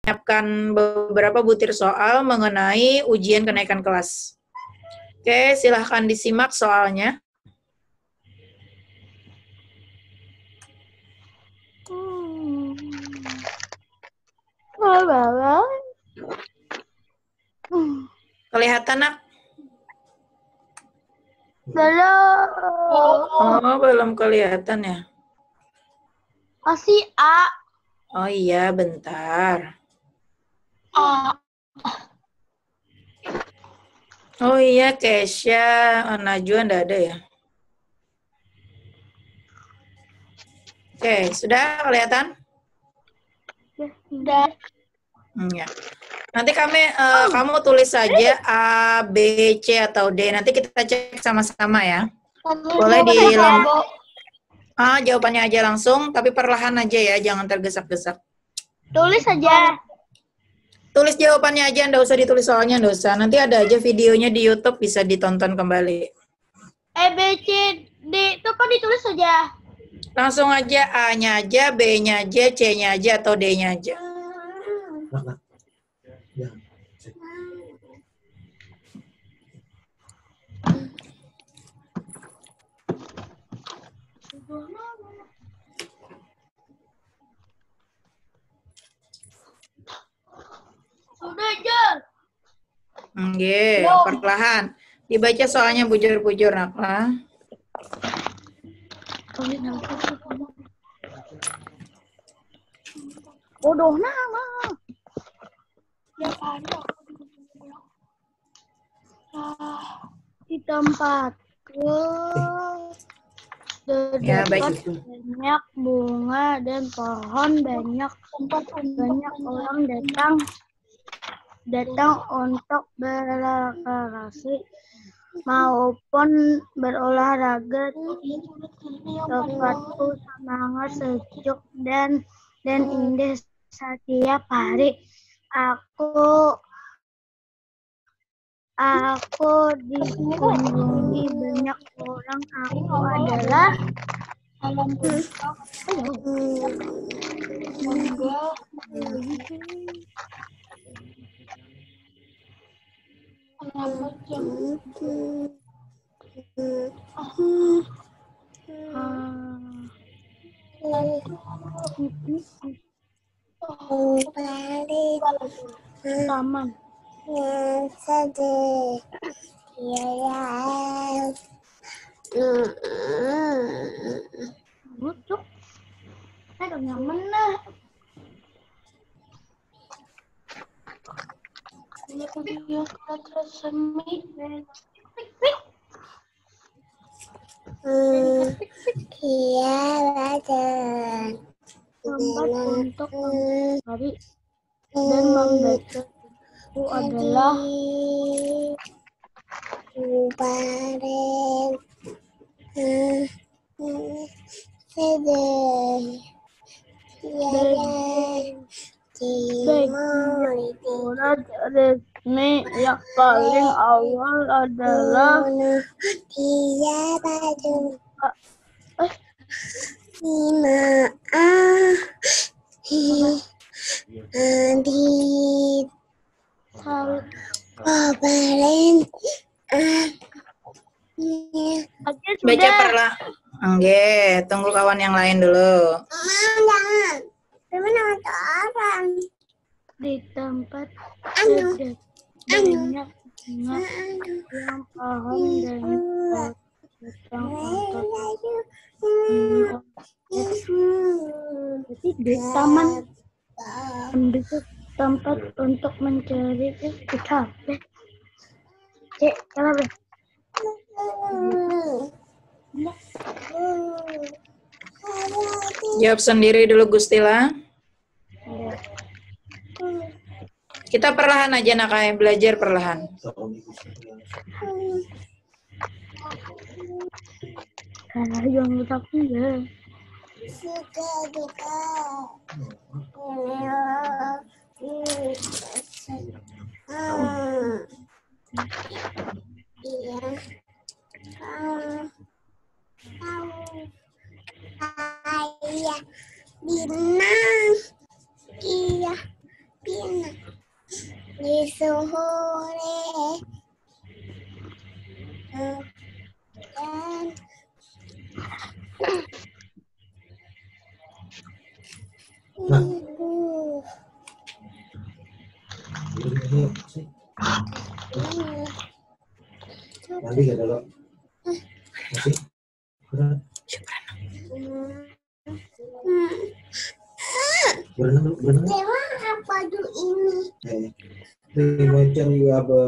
menyiapkan beberapa butir soal mengenai ujian kenaikan kelas. Oke, silahkan disimak soalnya. Kelihatan, Nak? Belum. Oh, belum kelihatan ya? Masih A. Oh iya, bentar. A. Oh iya, Kesha, Najwa enggak ada ya? Oke, sudah kelihatan? Udah. Ya. Nanti kamu tulis saja A, B, C, atau D. Nanti kita cek sama-sama ya. Boleh jawabannya aja langsung, tapi perlahan aja ya, jangan tergesa-gesa. Tulis saja. Tulis jawabannya aja, nggak usah ditulis soalnya, nggak usah. Nanti ada aja videonya di YouTube, bisa ditonton kembali. E, B, C, D itu kan ditulis saja. Langsung aja A-nya aja, B-nya aja, C-nya aja, atau D-nya aja. Sudah aja. Oke, perlahan. Dibaca soalnya bujur-bujur, Nak. Bodoh nama. Ya ada. Di tempat Ya, baik. banyak bunga dan pohon, banyak orang datang untuk berrekreasi maupun berolahraga. Tempatku semangat, sejuk dan indah setiap hari. Aku dikunjungi banyak orang. Aku adalah taman. Butuh. Ada nyaman lah. Ini video semi. Iya, ada. Tempat untuk mencari dan membaca buku adalah kemarin sedih surat resmi yang paling awal adalah dia baju di kemarin Baca perlah. Oke, tunggu kawan yang lain dulu. jangan. Gimana ada orang? di tempat banyak bunga yang pohon dan datang untuk jadi di taman penduduk tempat untuk mencari kita. Kenapa? Jawab sendiri dulu, Gustila. Kita perlahan aja, Nakai, belajar perlahan. Yang tapi ya. Suka-duka. Iya. Ayah Bima. Iya. di sore dan Nah. ibu. Nanti gak dulu. Masih? Berenang. Berenang. Dewa apa dulu ini? Terima cari apa?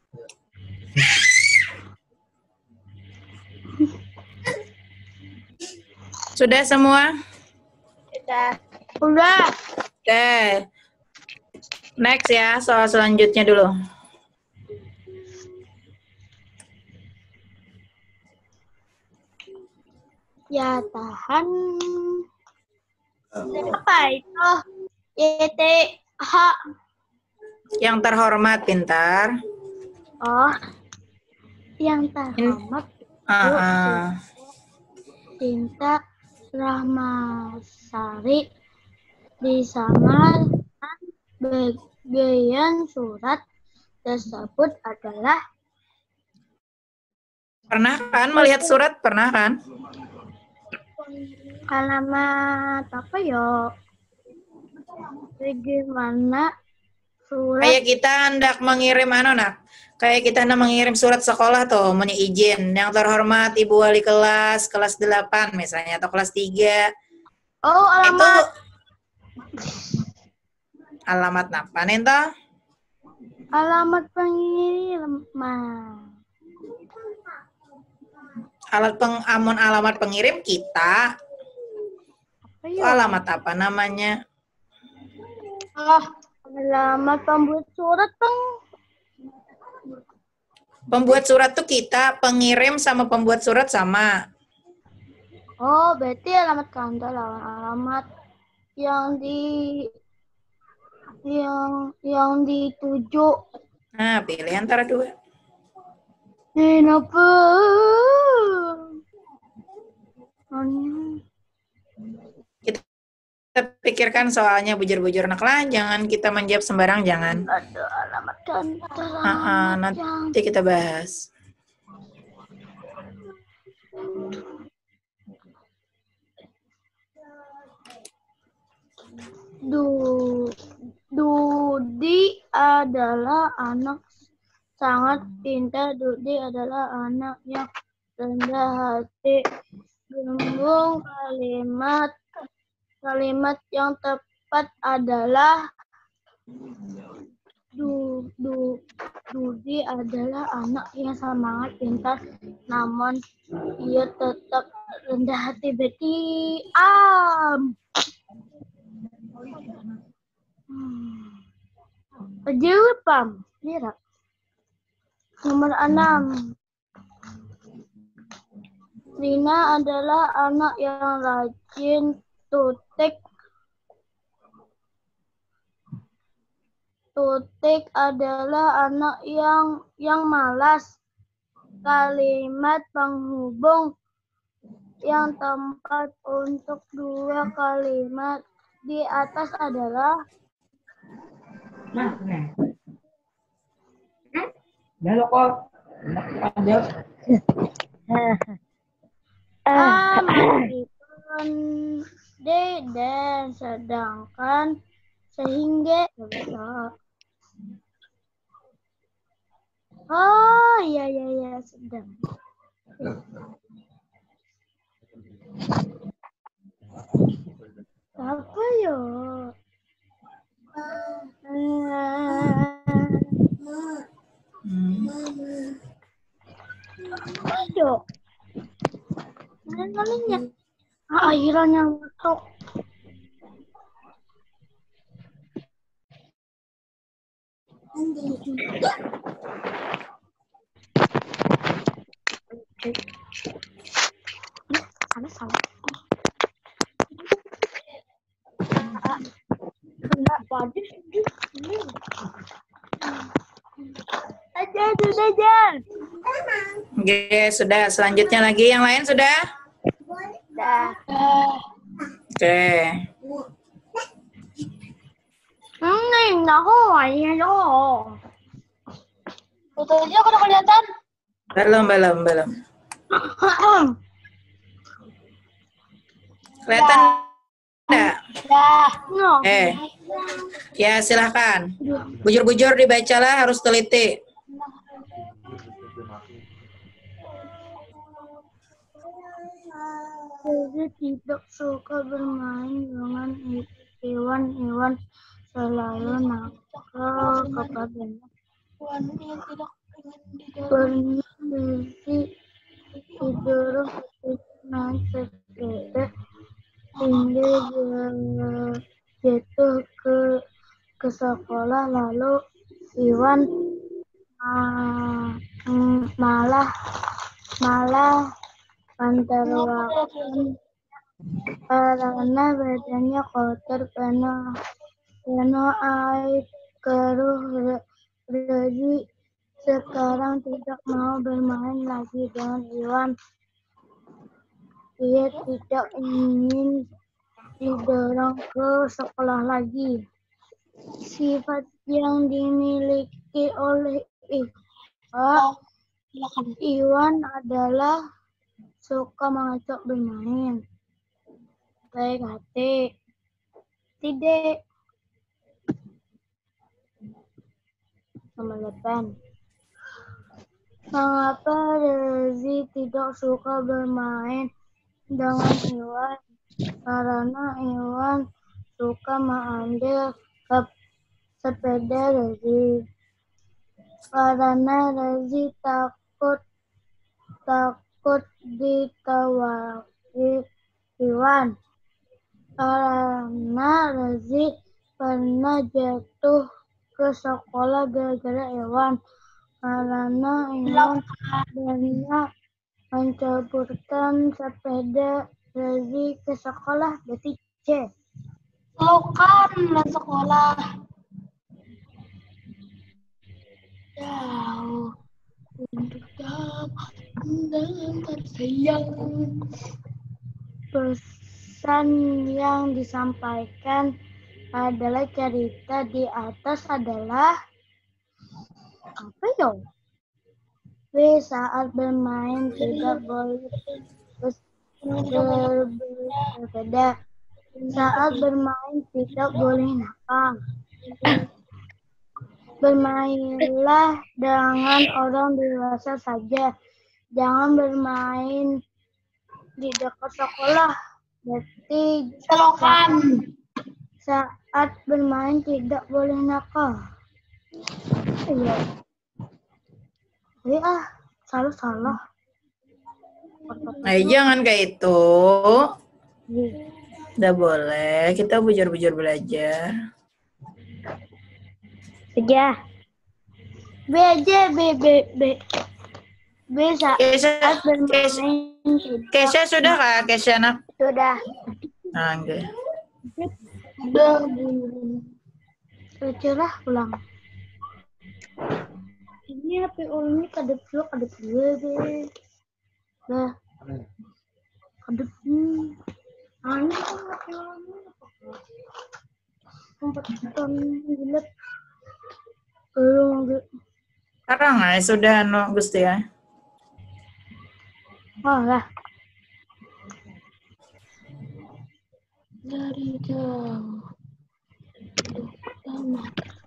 Sudah semua? Udah. Oke. Next ya, soal selanjutnya dulu. Ya tahan. Apa itu? YTH. Yang terhormat, pintar. Oh. Yang terhormat. Cinta Rahmasari disamakan bagian surat tersebut adalah Pernah kan melihat surat? Pernah kan? alamat apa ya? Bagaimana surat? Kayak kita hendak mengirim Kayak kita hendak mengirim surat sekolah tuh, mau izin. Yang terhormat Ibu Wali kelas 8 misalnya, atau kelas 3. Oh, alamat. Itu alamat apa nih toh? Alamat pengiriman. Alamat pengirim kita. Apa Itu ya? alamat apa namanya? Alamat pembuat surat, Bang. Pembuat surat tuh kita, pengirim sama pembuat surat sama. Oh, berarti alamat kantor, alamat yang dituju. Nah, pilih antara dua. Kenapa? Kita pikirkan soalnya bujur-bujur lah, jangan kita menjawab sembarang, jangan. Ada alamat kantor. Nanti kita bahas. Dudi adalah anak sangat pintar. Dudi adalah anak yang rendah hati. Gelembung kalimat yang tepat adalah Dudi adalah anak yang sangat pintar, namun ia tetap rendah hati. Berarti jawab, Pam. Mira. Nomor 6. Rina adalah anak yang rajin. Tutik adalah anak yang malas. Kalimat penghubung yang tepat untuk dua kalimat di atas adalah meskipun D dan sedangkan sehingga. Oh iya sedang. Apa yo? Ayo. Kalinya. Akhirnya untuk. Salah. Enggak wajib. Aja. Oke, sudah. Selanjutnya lagi. Yang lain sudah? Dah. Oke. Ini Ini dong. Fotonya udah kelihatan? Belum. Kelihatan enggak? Ya. Ya silahkan. Bujur-bujur dibacalah, harus teliti. Saya tidak suka bermain dengan hewan-hewan, selalu nakal kepadanya. Pernah didorong naik sepeda hingga jatuh ke sekolah, lalu Iwan malah mentertawakan karena badannya kotor penuh air keruh. Rezi sekarang tidak mau bermain lagi dengan Iwan. Ia tidak ingin didorong ke sekolah lagi. Sifat yang dimiliki oleh Iwan adalah suka mengajak bermain. Baik hati. Tidak. Nomor 8. Mengapa Rezi tidak suka bermain dengan Iwan? Karena Iwan suka mengambil sepeda Rezi. Karena Rezi takut ditawari Iwan. Karena Rezi pernah jatuh ke sekolah gara-gara Iwan. Karena Iwan pernah mencaburkan sepeda Rezi ke sekolah. Berarti C. Lokan ke sekolah. Jauh untuk dan tersayang. Pesan yang disampaikan adalah cerita di atas adalah apa ya? B. Saat bermain tidak boleh berbeda. Saat bermain tidak boleh nakal. Bermainlah dengan orang dewasa saja. Jangan bermain di dekat sekolah. Berarti saat bermain tidak boleh nakal. Iya. Salah. Jangan kayak itu. Udah boleh. Kita bujur-bujur belajar. Tiga. B aja, B. Saat bermain. Kesha sudah kah? Kesha anak? Sudah. Nah, enggak. Udah. Cerah pulang. Ini HP ulangnya kadep dulu deh. Nah. Kadep nih. Aneh kan HP ulangnya. Tempat ton gila. Sekarang sudah Gusti ya. Lah. Dari jauh. Pertama.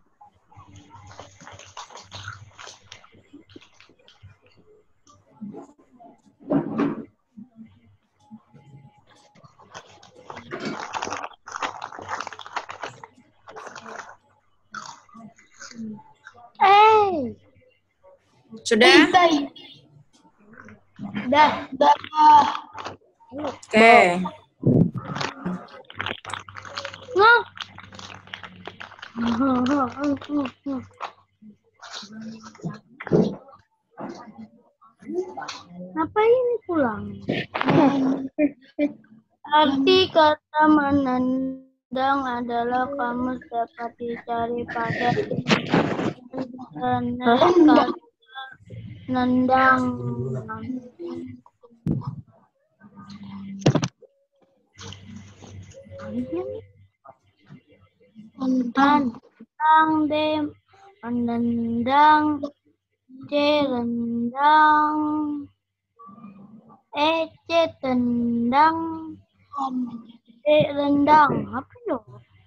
Sudah? Dah. Oke. Apa ini pulang? Arti kata menendang adalah kamus dapat dicari pada kata nendang. rendang, D rendang, C rendang, E C tendang, D rendang. Apa itu?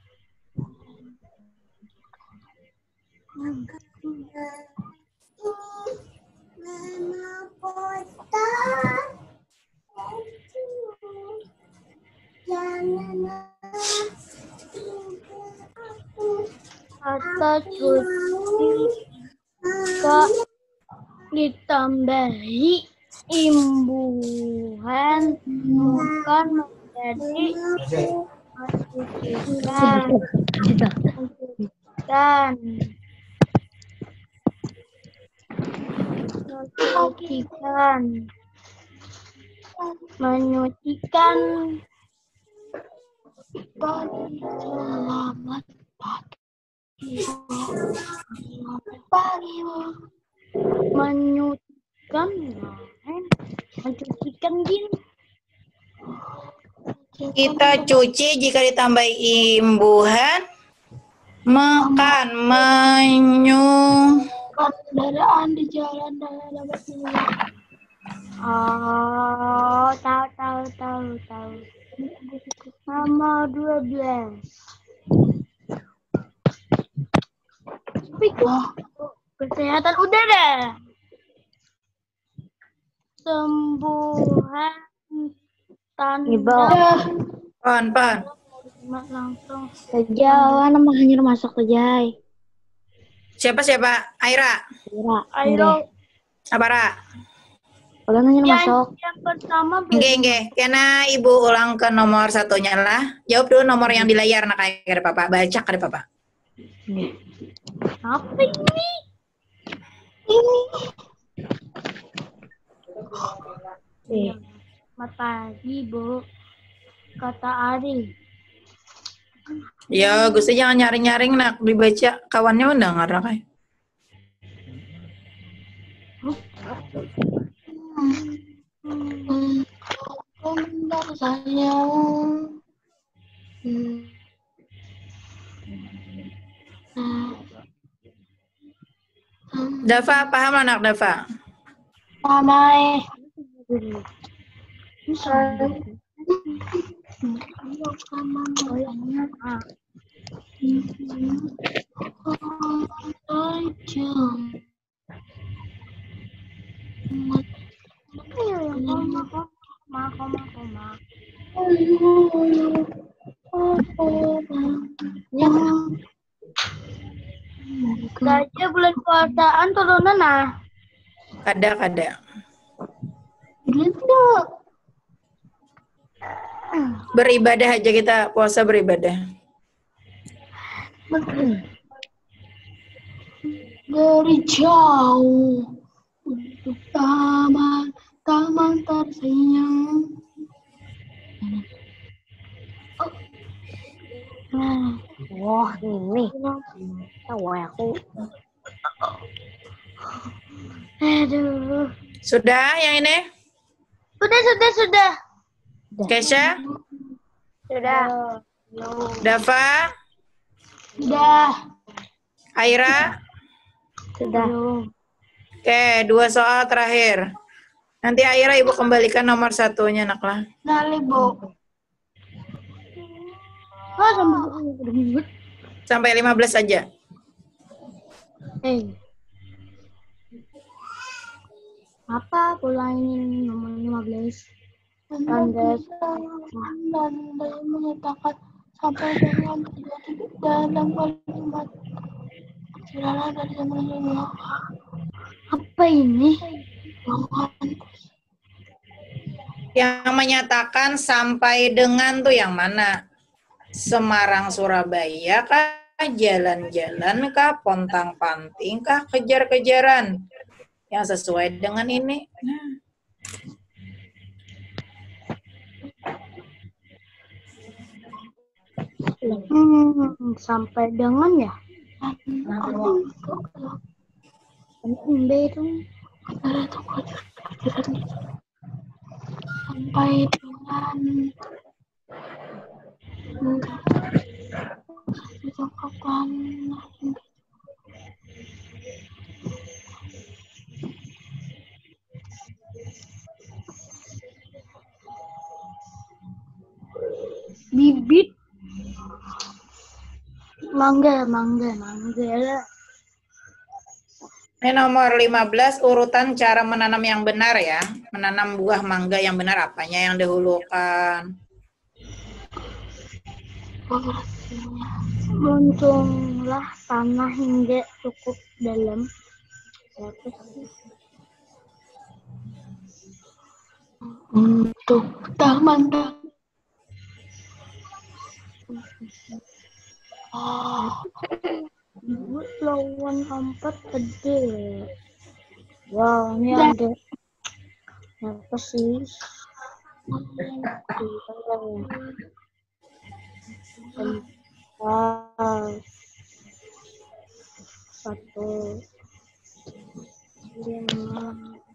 Mama Pota. Jangan Kata cuci jika ditambahi imbuhan bukan menjadi menyucikan selamat pagi menyucikan mencucikan gini. Kita cuci jika ditambahi imbuhan. Makan, Kendaraan di jalan dapat oh, tahu. Nomor 12. Kesehatan udara. Sembuhan tanda. Pan. Langsung. Jawa nama hanya masuk ke Jai. Siapa? Aira. Ayo. Abara. Udah nanya masuk. Yang pertama. Enggak. Karena ibu ulang ke nomor satunya lah. Jawab dulu nomor yang di layar nak kayak papa. Baca ke papa. Apa ini? Selamat pagi, Bu. Kata Ari. Ya, Gusti jangan nyaring-nyaring nak dibaca kawannya udah ngarang kayak. Bentar sayang. Dava, paham anak Dava? Mamai. Saja bulan puasaan turunan nah. Kada. Gitu. Beribadah aja kita, puasa beribadah. Dari jauh untuk taman tersenyum. Wah ini tahu aku. Aduh. Sudah yang ini? Sudah. Kesha? Sudah. Dava? Sudah. Aira? Sudah. Oke, 2 soal terakhir. Nanti Aira ibu kembalikan nomor satunya nak lah. Nali, Bu. Sampai 15 saja. Apa pulangin nomor 15? Tanda menyatakan sampai dengan dalam kalimat silalah dari zaman. Apa ini? Yang menyatakan sampai dengan tuh yang mana? Semarang Surabaya kah? Jalan-jalan kah? Pontang-panting kah? Kejar-kejaran? Yang sesuai dengan ini. Sampai dengan ya? Sampai dengan Mangga. Ini nomor 15, urutan cara menanam yang benar ya. Menanam buah mangga yang benar, apanya yang dahulukan? Muncullah tanah hingga cukup dalam. Untuk taman. Buat lawan empat gede. Wow, ini ada apa sih? Satu, lima,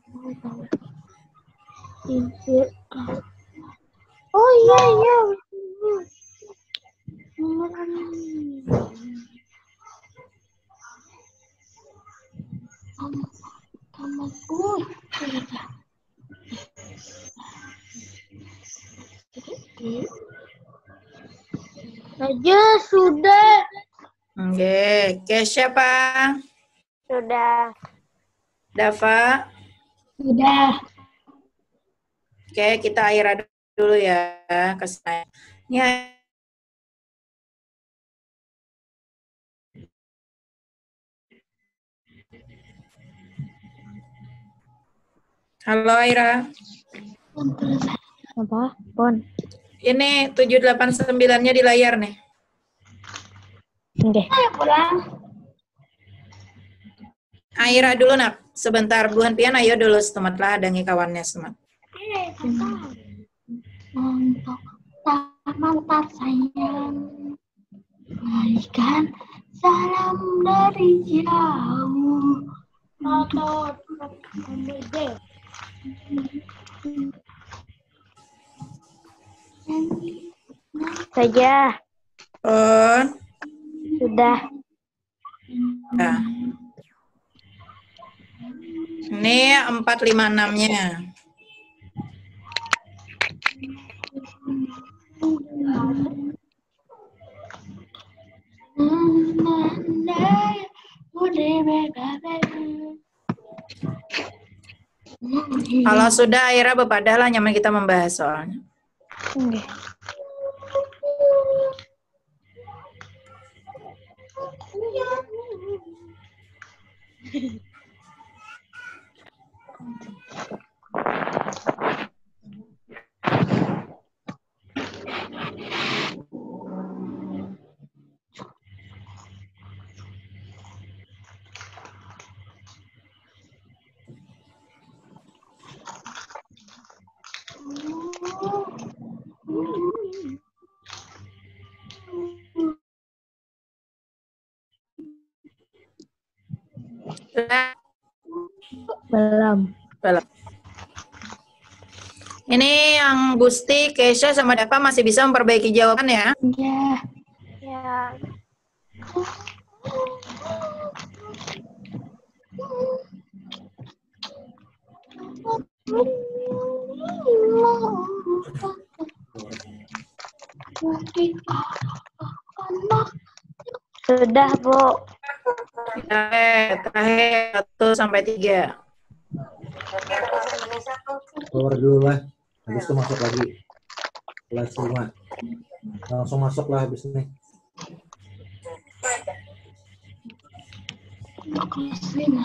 tiga. Oh iya. Aja sudah. Oke, siapa? Sudah. Dava? Sudah. Oke, kita Aira dulu ya. Kesana. Ini halo Aira. Apa? Pon. Ini 789-nya di layar nih. Oke. Ayo pulang. Aira dulu nak. Sebentar, Bu Hanpian, ayo dulu setematlah hadangi kawannya semat. Untuk taman sayang, berikan salam dari jauh. Saja. On. Sudah. Nah. Ini 456-nya. Kalau sudah Aira bepadahlah, nyaman kita membahas soalnya. Belum. Ini yang Gusti, Kesha, sama Dava masih bisa memperbaiki jawaban ya? Ya. Sudah, Bu. Terakhir 1 sampai 3. Keluar dulu lah. Habis itu masuk lagi. Kelas 5. Langsung masuk lah habis ini. Kelas 5.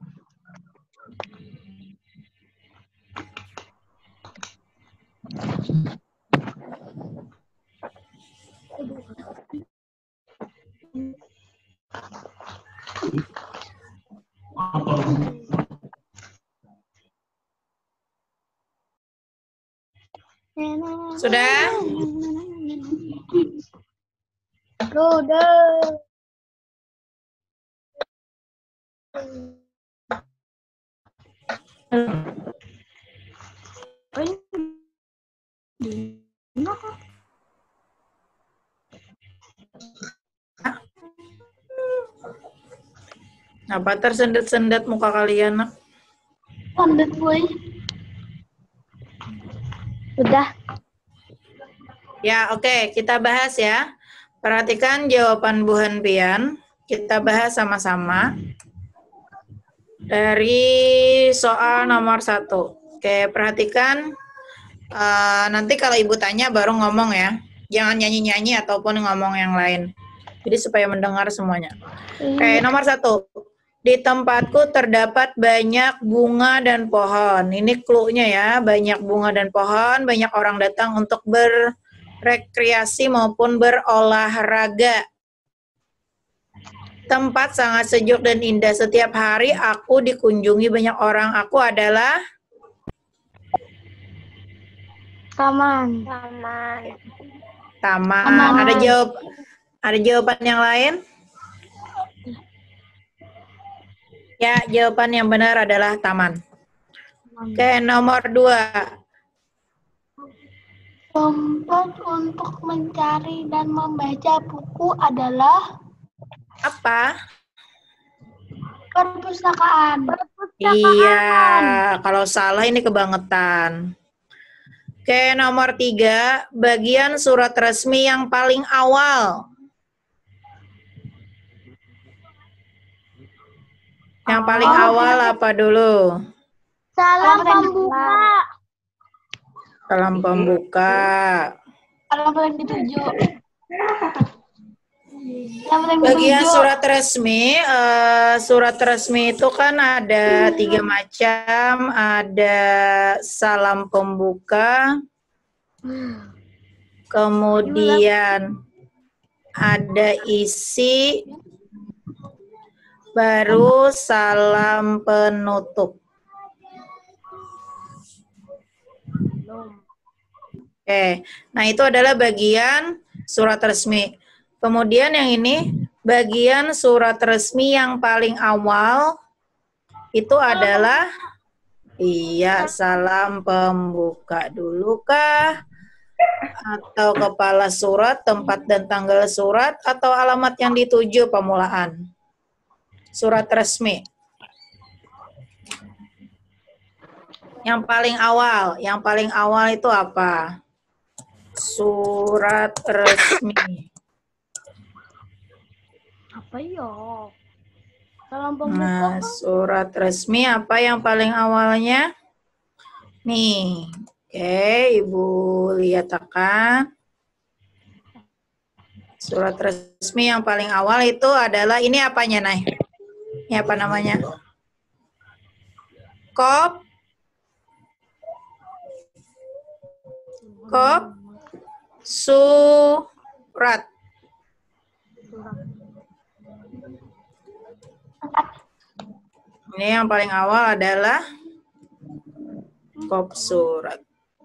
Sudah? Sudah. Apa tersendat-sendat muka kalian, nak? Landet, boy. Sudah. Ya, oke. Kita bahas ya. Perhatikan jawaban Bu Hanpian. Kita bahas sama-sama. Dari soal nomor 1. Oke, perhatikan. Nanti kalau Ibu tanya baru ngomong ya. Jangan nyanyi-nyanyi ataupun ngomong yang lain. Jadi supaya mendengar semuanya. Oke, nomor 1. Di tempatku terdapat banyak bunga dan pohon. Ini clue-nya ya. Banyak bunga dan pohon. Banyak orang datang untuk berrekreasi maupun berolahraga. Tempat sangat sejuk dan indah. Setiap hari aku dikunjungi banyak orang. Aku adalah Taman. taman. Ada jawaban yang lain? Ya, jawaban yang benar adalah taman. Oke, nomor 2. Tempat untuk mencari dan membaca buku adalah Apa? perpustakaan. Iya, kalau salah ini kebangetan. Oke, nomor 3. Bagian surat resmi yang paling awal. Yang paling awal apa dulu? Salam pembuka. Salam pembuka. Salam paling dituju. Bagian surat resmi itu kan ada 3 macam, ada salam pembuka, kemudian ada isi, baru salam penutup. Oke, nah itu adalah bagian surat resmi. Kemudian yang ini, bagian surat resmi yang paling awal itu adalah, iya, salam pembuka dulu kah? Atau kepala surat, tempat dan tanggal surat, atau alamat yang dituju pemulaan? Surat resmi. Yang paling awal itu apa? Surat resmi. Apa ya? Salam pembuka. Nah, surat resmi apa yang paling awalnya? Nih, oke, Ibu lihat akan. Surat resmi yang paling awal itu adalah, ini apanya, Nay? Ini apa namanya? Surat. Ini yang paling awal adalah kop surat.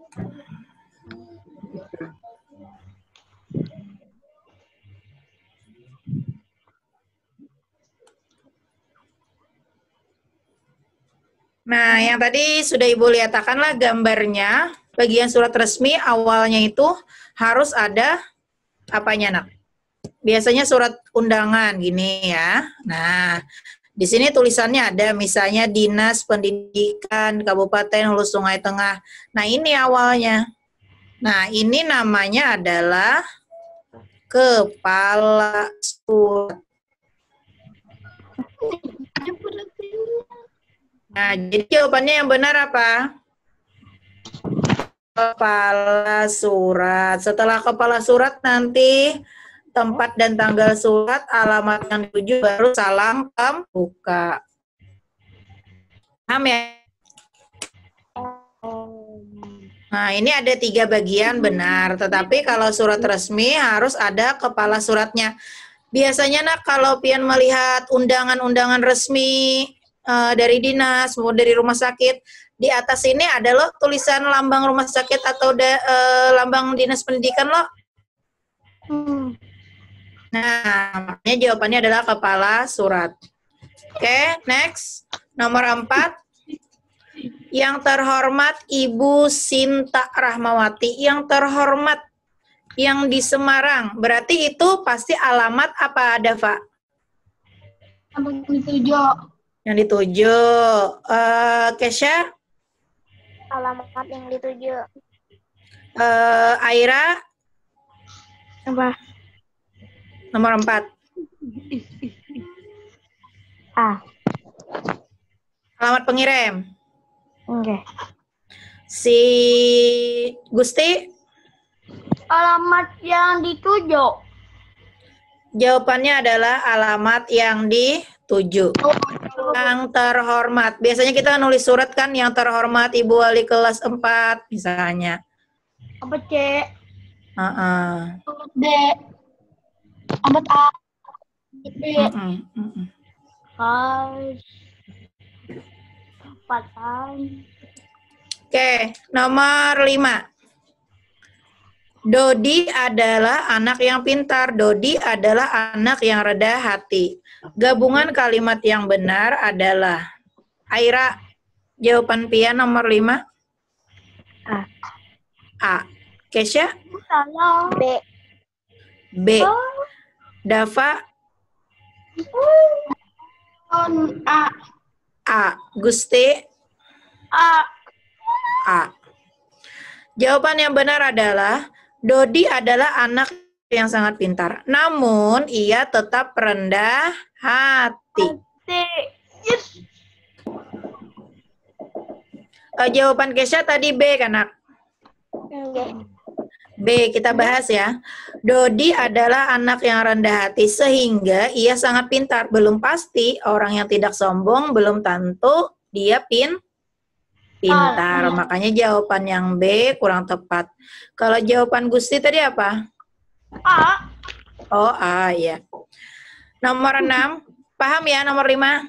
Nah, yang tadi sudah Ibu lihatkanlah gambarnya. Bagian surat resmi awalnya itu harus ada apanya, Nak? Biasanya surat undangan gini ya. Nah, di sini tulisannya ada misalnya Dinas Pendidikan Kabupaten Hulu Sungai Tengah. Nah, ini awalnya. Nah, ini namanya adalah kepala surat. Nah, jadi jawabannya yang benar apa? Kepala surat. Setelah kepala surat nanti tempat dan tanggal surat, alamat yang dituju, baru salam pembuka. Paham ya? Nah, ini ada 3 bagian benar, tetapi kalau surat resmi harus ada kepala suratnya. Biasanya, Nak, kalau pian melihat undangan-undangan resmi dari dinas maupun dari rumah sakit, di atas ini ada loh tulisan lambang rumah sakit atau lambang dinas pendidikan loh. Nah, makanya jawabannya adalah kepala surat. Oke, next. Nomor 4. Yang terhormat Ibu Sinta Rahmawati. Yang terhormat yang di Semarang. Berarti itu pasti alamat apa, Dava? Yang dituju. Yang dituju. Kesha? Alamat yang dituju. Aira? Apa? Nomor 4. A. Alamat pengirim. Oke. Si Gusti, Alamat yang dituju. jawabannya adalah alamat yang dituju. Yang terhormat. Biasanya kita nulis surat kan, yang terhormat Ibu Wali kelas 4 misalnya. Apa C? Heeh. B. Alamat A. B. Harus. Patang. Oke, nomor 5. Dodi adalah anak yang pintar. Dodi adalah anak yang rendah hati. Gabungan kalimat yang benar adalah Aira. Jawaban Pia nomor 5. A. A. Kesha? Salah. B. B. Dava? A. A. Gusti? A. A. Jawaban yang benar adalah Dodi adalah anak yang sangat pintar. Namun, ia tetap rendah hati. C. Yes. Jawaban Kesha tadi B kan, Nak? B, kita bahas ya. Dodi adalah anak yang rendah hati sehingga ia sangat pintar. Belum pasti orang yang tidak sombong belum tentu dia pintar. Makanya jawaban yang B kurang tepat. Kalau jawaban Gusti tadi apa? A. Oh, A ya. Nomor 6. Paham ya nomor 5?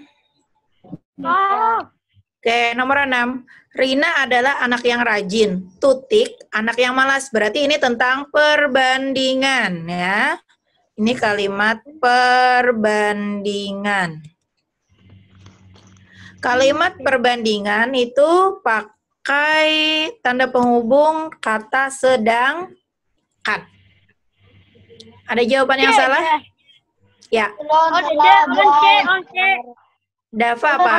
A. Oke, nomor 6. Rina adalah anak yang rajin. Tutik, anak yang malas. Berarti ini tentang perbandingan ya. Ini kalimat perbandingan. Kalimat perbandingan itu pakai tanda penghubung kata sedangkan. Ada jawaban yang salah? Ya. C. Dava apa?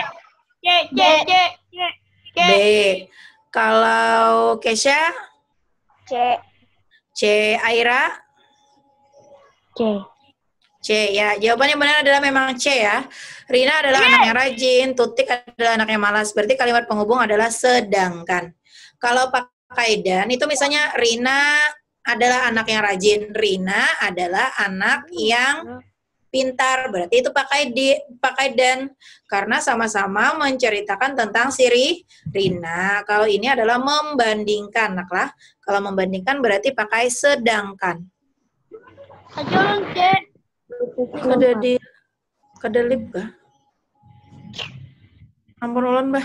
C. B. Kalau Kesha? C. C. Aira? C. C ya. Jawabannya benar adalah memang C ya. Rina adalah anak yang rajin, Tutik adalah anak yang malas. Berarti kalimat penghubung adalah sedangkan. Kalau pakai dan itu misalnya Rina adalah anak yang rajin, Rina adalah anak yang pintar. Berarti itu pakai dan karena sama-sama menceritakan tentang si Rina. Kalau ini adalah membandingkan, nak lah. Kalau membandingkan berarti pakai sedangkan. Ajaran C. Kedelip kah? Ampun ulun, Bah.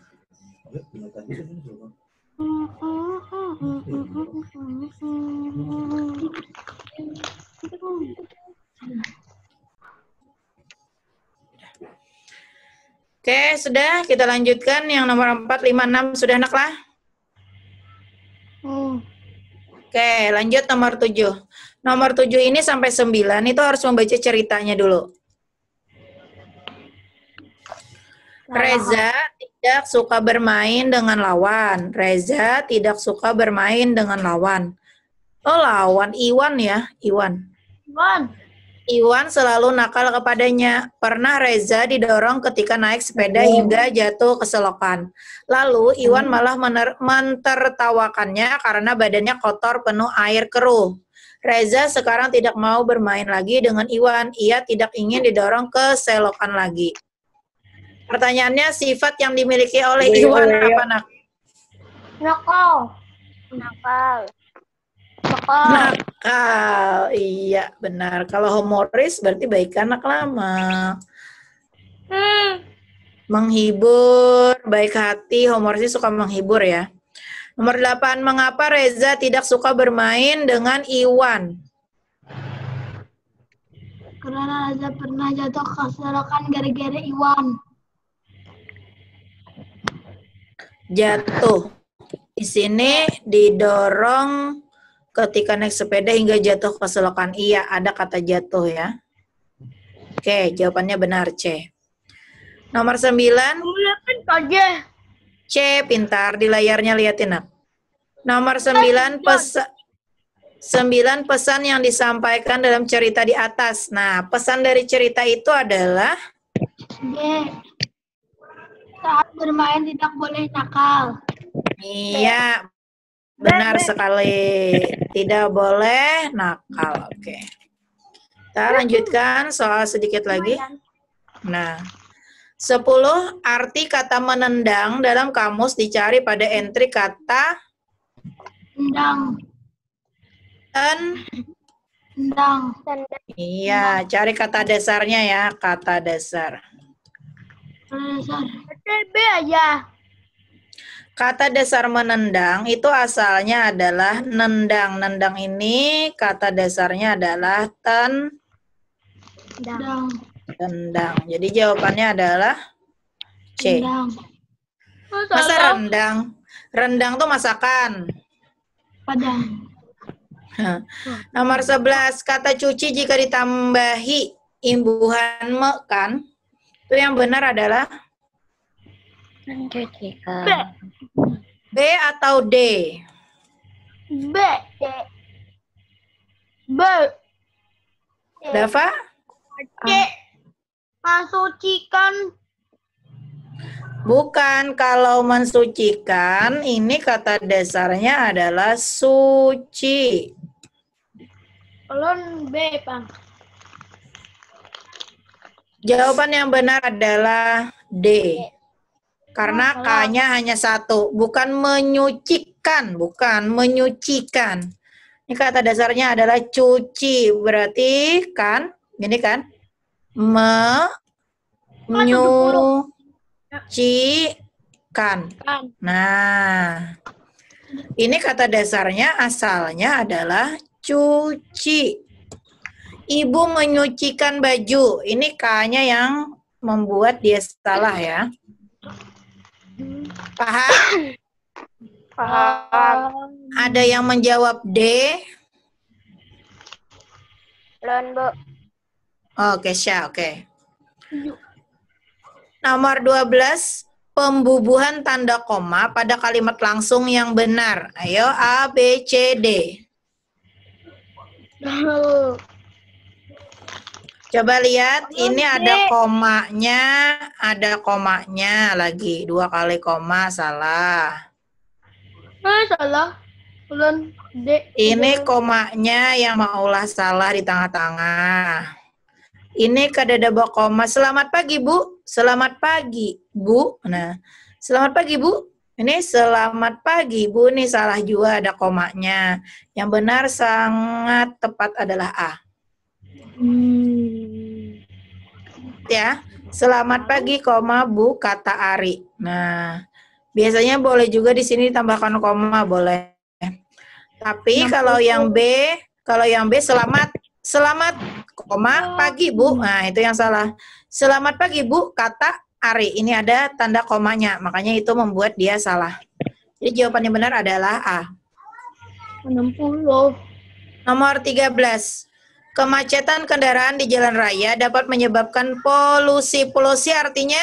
Oke, sudah. Kita lanjutkan. Yang nomor 4, 5, 6. Sudah, nak lah? Oke, lanjut nomor 7. Nomor 7 ini sampai 9 itu harus membaca ceritanya dulu. Reza tidak suka bermain dengan lawan. Reza tidak suka bermain dengan lawan. Oh, lawan. Iwan ya, Iwan. Iwan selalu nakal kepadanya. Pernah Reza didorong ketika naik sepeda hingga jatuh ke selokan. Lalu Iwan malah mentertawakannya karena badannya kotor penuh air keruh. Reza sekarang tidak mau bermain lagi dengan Iwan. Ia tidak ingin didorong ke selokan lagi. Pertanyaannya, sifat yang dimiliki oleh Iwan apa, nak? Nakal. Nakal, iya benar. Kalau humoris berarti baik anak lama. Menghibur, baik hati, humoris suka menghibur ya. Nomor 8, mengapa Reza tidak suka bermain dengan Iwan? Karena Reza pernah jatuh ke selokan gara-gara Iwan. Jatuh. Di sini didorong ketika naik sepeda hingga jatuh ke selokan. Iya, ada kata jatuh ya. Oke, jawabannya benar C. Nomor 9. C, pintar. Di layarnya liatin, nak. Nomor 9, 9 pesan yang disampaikan dalam cerita di atas. Nah, pesan dari cerita itu adalah B. Saat bermain tidak boleh nakal. iya, benar sekali. Tidak boleh nakal. Oke. Kita lanjutkan soal sedikit lagi. Nah, 10 arti kata menendang dalam kamus dicari pada entry kata Tendang. Tendang. Iya, cari kata dasarnya ya, kata dasar. B aja. Kata dasar menendang itu asalnya adalah nendang. Nendang ini kata dasarnya adalah Tendang. tendang. Jadi jawabannya adalah C. Tendang. Masa rendang? Rendang tuh masakan. Padang. Nomor 11, kata cuci jika ditambahi imbuhan me kan? Itu yang benar adalah B. B atau D? B. B. Dava? C. Mensucikan. Bukan, kalau mensucikan ini kata dasarnya adalah suci. Belum B, Bang. Jawaban yang benar adalah D. Karena K-nya hanya satu, bukan menyucikan, bukan menyucikan. Ini kata dasarnya adalah cuci, berarti kan, gini kan, menyucikan. Nah, ini kata dasarnya asalnya adalah cuci. Ibu menyucikan baju, ini K-nya yang membuat dia salah ya. Paham? Paham. Ada yang menjawab D? Belum, Bu. Oke, Syah, oke. Nomor 12, pembubuhan tanda koma pada kalimat langsung yang benar. Ayo, A, B, C, D. Coba lihat, ini ada komanya lagi. 2 kali koma, salah. Salah. Belum D. Ini komanya yang maulah salah di tengah-tengah. Ini kadada koma. Selamat pagi, Bu. Selamat pagi, Bu. Nah, selamat pagi, Bu. Ini selamat pagi, Bu. Ini salah juga, ada komanya. Yang benar sangat tepat adalah A. Ya, selamat pagi, koma, Bu, kata Ari. Nah, biasanya boleh juga di sini ditambahkan koma, boleh. Tapi kalau yang B selamat, koma, pagi, Bu. Nah, itu yang salah. Selamat pagi, Bu, kata Ari. Ini ada tanda komanya, makanya itu membuat dia salah. Jadi jawabannya benar adalah A. 60. Nomor 13. Kemacetan kendaraan di jalan raya dapat menyebabkan polusi. Polusi artinya?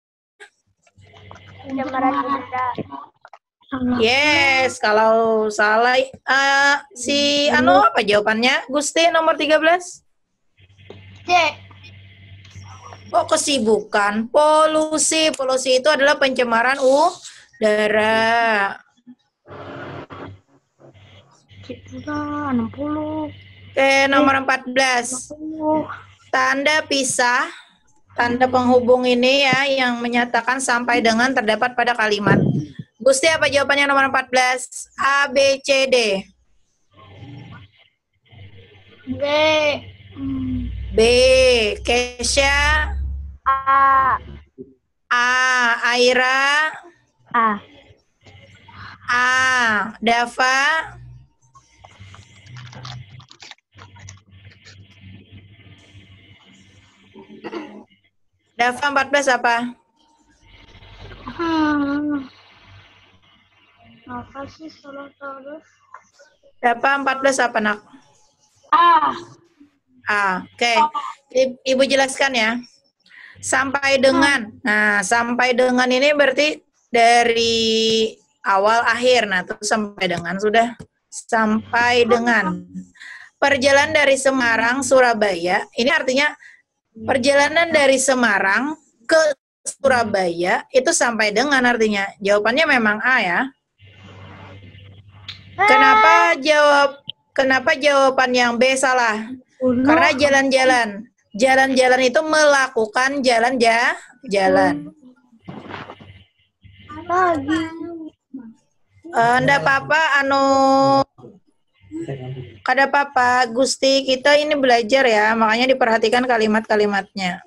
Yes, kalau salah si apa jawabannya? Gusti nomor 13? C. Oh, kesibukan. Polusi. Polusi itu adalah pencemaran udara. 60. Oke, nomor 14. Tanda pisah, tanda penghubung ini ya yang menyatakan sampai dengan terdapat pada kalimat. Gusti, apa jawabannya nomor 14? A, B, C, D. B. B. Kesha. A. A. Aira. A. A. Dava. Dava 14 apa? Apa sih salah terus? Dava 14 apa, Nak? A. A. Oke. Ibu jelaskan ya. Sampai dengan. Nah, sampai dengan ini berarti dari awal akhir. Nah, terus sampai dengan sudah sampai dengan. Perjalanan dari Semarang, Surabaya, ini artinya perjalanan dari Semarang ke Surabaya itu sampai dengan artinya. Jawabannya memang A ya. Kenapa jawaban yang B salah? Karena jalan-jalan. Jalan-jalan itu melakukan jalan-jalan. Lagi. Ndak apa-apa kada apa-apa Gusti, kita ini belajar ya, makanya diperhatikan kalimat-kalimatnya.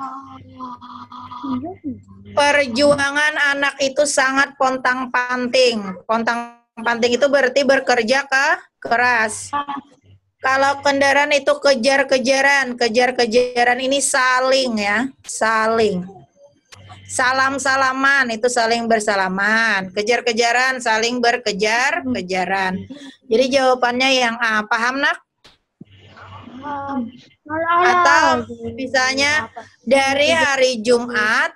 Perjuangan anak itu sangat pontang-panting. Pontang-panting itu berarti bekerja keras. Kalau kendaraan itu kejar-kejaran. Kejar-kejaran ini saling ya, saling. Salam-salaman itu saling bersalaman. Kejar-kejaran saling berkejar-kejaran. Jadi jawabannya yang A. Paham nak? Atau misalnya dari hari Jumat,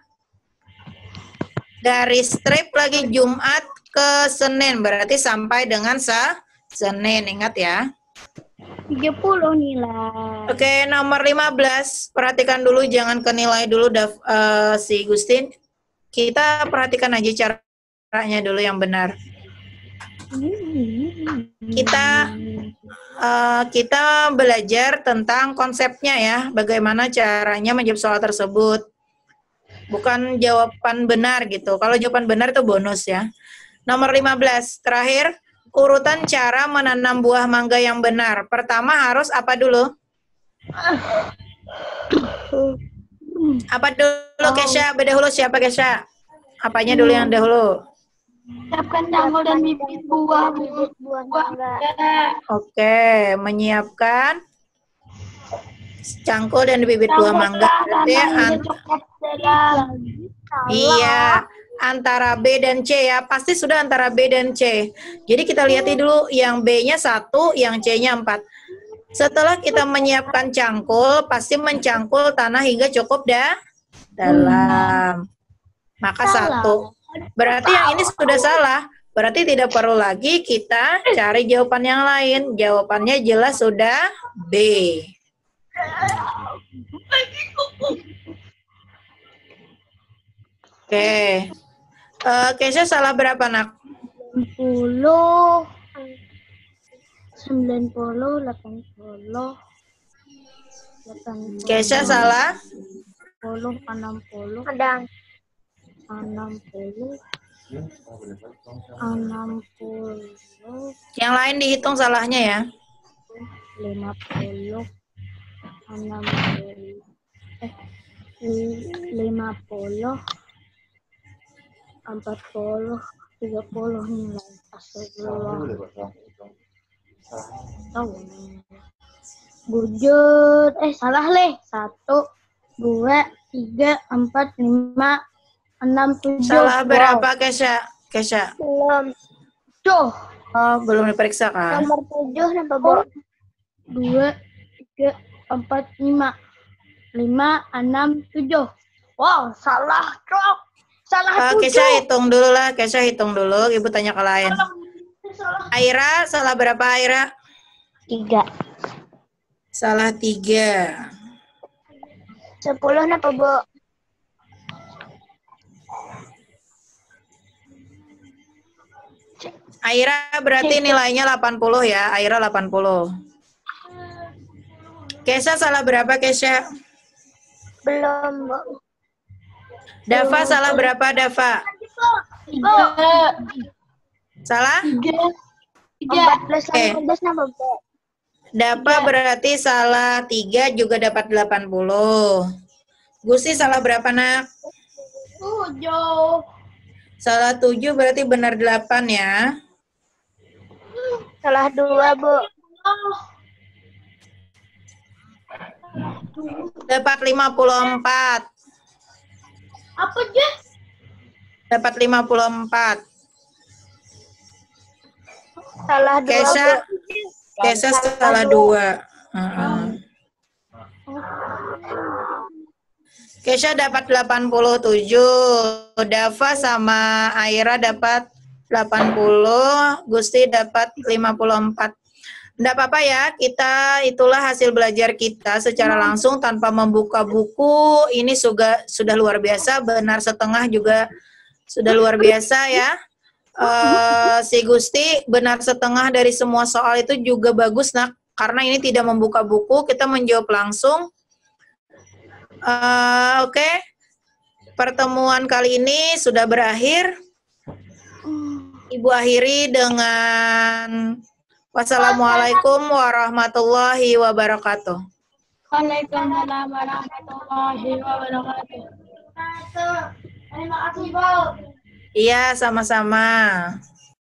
dari strip lagi Jumat ke Senin, berarti sampai dengan Senin, ingat ya. 30 nilai. Oke, nomor 15. Perhatikan dulu, jangan ke nilai dulu si Gustin. Kita perhatikan aja caranya dulu yang benar. Kita belajar tentang konsepnya ya, bagaimana caranya menjawab soal tersebut. Bukan jawaban benar gitu. Kalau jawaban benar itu bonus ya. Nomor 15, terakhir, urutan cara menanam buah mangga yang benar. Pertama harus apa dulu? Apa dulu, Kesha? Beda dulu siapa, Kesha? Apanya dulu yang dahulu? Siapkan cangkul dan bibit buah mangga. Oke, menyiapkan cangkul dan bibit buah mangga. Iya, antara B dan C ya. Pasti sudah antara B dan C. Jadi kita lihat dulu yang B-nya 1, yang C-nya 4. Setelah kita menyiapkan cangkul, pasti mencangkul tanah hingga cukup dalam. Maka 1. Berarti yang ini sudah salah. Berarti tidak perlu lagi kita cari jawaban yang lain. Jawabannya jelas sudah B. Oke. Kesha salah berapa, nak? 90, 90, 80, 80. Kesha salah? 60, 60. Kadang. 60. 60. Yang lain dihitung salahnya ya. 50. 60. 50. 40, 30 nilai. Astagfirullah. Tahu. Bujur. Salah leh. 1, 2, 3, 4, 5, 6, 7. Salah berapa, Kesha? Kesha? Belum. Tuh. Oh, belum diperiksa kan? Nomor 7 nambah bawah. 2, 3, 4, 5. 5, 6, 7. Wow, salah, Cok. Salah 7. Kesha hitung dulu lah, Kesha hitung dulu. Ibu tanya ke lain. Aira, salah berapa Aira? 3. Salah 3. 10 napa, Bu? Aira berarti nilainya 80 ya. Aira 80. Kesha salah berapa, Kesha? Belum, Bu. Dava salah berapa, Dava? 3. Salah? 4 plus 15 napa, Bu? Dava berarti salah 3 juga dapat 80. Gusti salah berapa, nak? 7. Salah 7 berarti benar 8 ya. Salah 2, Bu. Dapat 54. Apa, Jess? Dapat 54. Salah 2, Kesha, Bu. Kesha salah 2. Kesha dapat 87. Dava sama Aira dapat 80, Gusti dapat 54. Enggak apa-apa ya, itulah hasil belajar kita secara langsung tanpa membuka buku. Ini sudah luar biasa, benar setengah juga sudah luar biasa ya. Si Gusti benar setengah dari semua soal itu juga bagus nak, karena ini tidak membuka buku, kita menjawab langsung. Oke. Pertemuan kali ini sudah berakhir. Ibu akhiri dengan wassalamualaikum warahmatullahi wabarakatuh. Waalaikumsalam warahmatullahi wabarakatuh. Terima kasih, Bu. Iya, sama-sama.